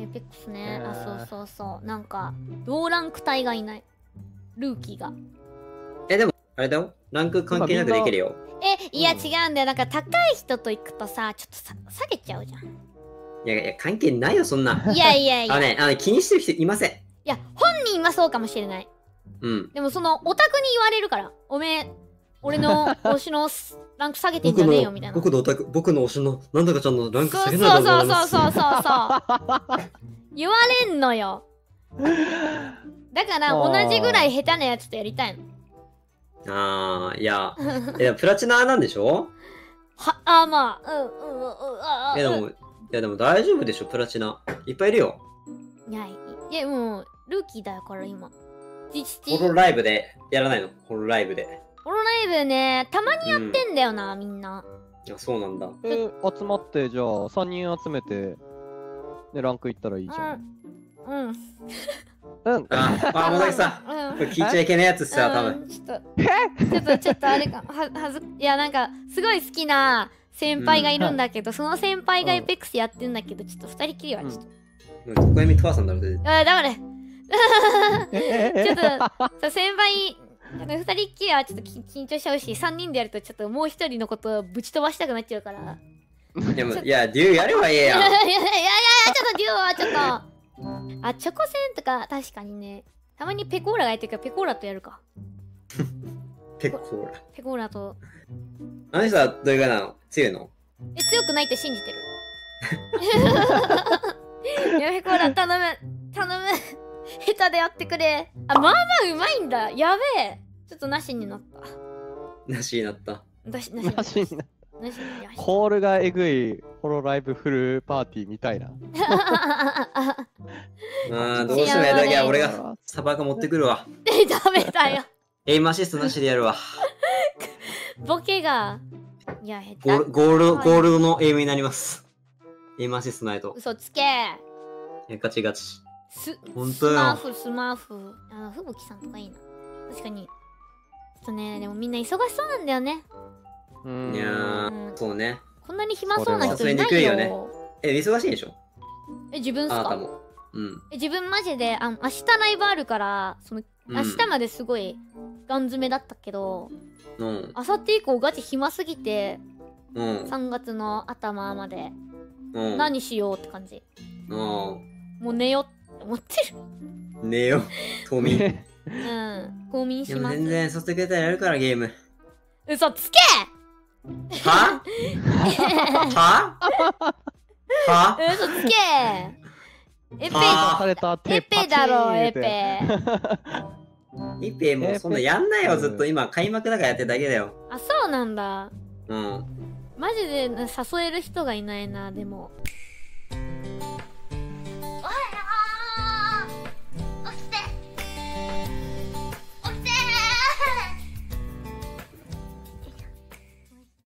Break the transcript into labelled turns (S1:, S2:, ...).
S1: エペックスね。あ、そうそうそう。なんか、同ランク帯がいない。ルーキーが。
S2: でも、あれだよ。ランク関係なくできるよ。
S1: いや、違うんだよ。なんか、高い人と行くとさ、ちょっと下げちゃうじゃん。
S2: いやいや、関係ないよ、そんな。
S1: いやいやいや。
S2: 気にしてる人いません。
S1: いや、本人はそうかもしれない。
S2: うん。
S1: でも、その、オタクに言われるから。おめえ、俺の推しのランク下げてんじゃねえよ、みたいな。
S2: 僕の推しの、なんだかちゃんのランク下げない
S1: そうそうそうそうそう。言われんのよ。だから、同じぐらい下手なやつとやりたいの。
S2: いや、プラチナなんでしょ？
S1: まあ、
S2: でも大丈夫でしょ、プラチナ。いっぱいいるよ。
S1: いや、もう、ルーキーだから今。
S2: ホロライブでやらないの？ホロライブで。
S1: ホロライブね、たまにやってんだよな、みんな。
S2: そうなんだ。
S3: 集まって、じゃあ、3人集めて、で、ランクいったらいいじゃん。
S1: うん。
S2: もだきさん、これ聞いちゃいけないやつっすよ、多分。
S1: ちょっとあれか、いや、なんか、すごい好きな先輩がいるんだけど、その先輩がエペックスやってんだけど、ちょっと二人きりはちょっと。
S2: どこやみとわさんだろ、全然。
S1: だめちょっと、先輩、二人っきりはちょっと緊張しちゃうし、三人でやるとちょっともう一人のことをぶち飛ばしたくなっちゃうから。
S2: でも、いや、デューやればいいやん。
S1: ちょっとデューはちょっと。チョコセンとか確かにね、たまにペコーラがやってるからペコーラとやるか。
S2: ペコーラ
S1: と。
S2: あの人はどれぐらいなの？強いの？
S1: 強くないって信じてる。ペコーラ頼む。下手でやってくれ。まあまあうまいんだ。やべえ。ちょっとなしになった。
S2: なしになった。
S3: なしになった。コールがえぐいホロライブフルパーティーみたいな。
S2: どうしてもやだけは俺がサバが持ってくるわ。
S1: ダメだよ。
S2: エイムアシストなしでやるわ。
S1: ボケが。いや、
S2: ゴールドのエイムになります。エイムアシストないと。
S1: 嘘つけ。
S2: ガチガチ。
S1: 本当よ。スマーフ。ふぶきさんとかいいな。確かに。ちょっとね、でもみんな忙しそうなんだよね。
S2: いやー、そうね。
S1: こんなに暇そうな人いないよ。
S2: 忙しいでしょ？
S1: 自分っすか？
S2: あなたも。
S1: 自分マジで、明日ライブあるから、明日まですごいガン詰めだったけど、明後日以降ガチ暇すぎて、3月の頭まで、何しようって感じ。もう寝よって思ってる。
S2: 寝よ、冬眠。
S1: 冬眠します。
S2: 全然誘ってくれたらやるからゲーム。
S1: 嘘つけ！
S2: は
S1: 嘘つけ！エペだろ、エペ。
S2: エペもうそんなやんないよ、ずっと。今、開幕だからやってるだけだよ。
S1: そうなんだ。マジで誘える人がいないな、でも。